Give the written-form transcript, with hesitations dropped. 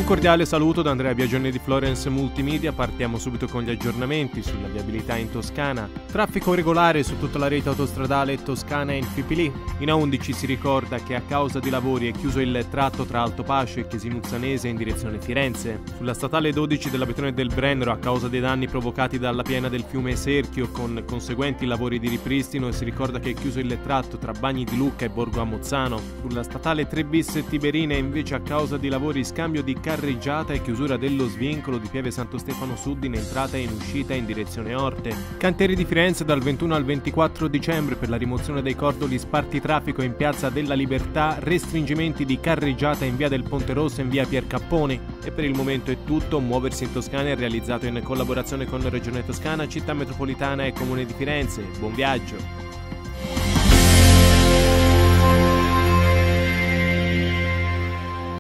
cordiale saluto da Andrea Biagioni di Florence Multimedia. Partiamo subito con gli aggiornamenti sulla viabilità in Toscana. Traffico regolare su tutta la rete autostradale toscana e in Fipili. In A11 si ricorda che a causa di lavori è chiuso il tratto tra Altopacio e Chiesinuzzanese in direzione Firenze. Sulla statale 12 dell'Abetone del Brennero, a causa dei danni provocati dalla piena del fiume Serchio con conseguenti lavori di ripristino, si ricorda che è chiuso il tratto tra Bagni di Lucca e Borgo Ammozzano. Sulla statale 3 bis Tiberina invece, a causa di lavori scambio di carreggiata e chiusura dello svincolo di Pieve Santo Stefano Sud in entrata e in uscita in direzione Orte. Cantieri di Firenze dal 21 al 24 dicembre per la rimozione dei cordoli spartitraffico in Piazza della Libertà, restringimenti di carreggiata in via del Ponte Rosso e in via Piercapponi. E per il momento è tutto. Muoversi in Toscana è realizzato in collaborazione con Regione Toscana, Città Metropolitana e Comune di Firenze. Buon viaggio!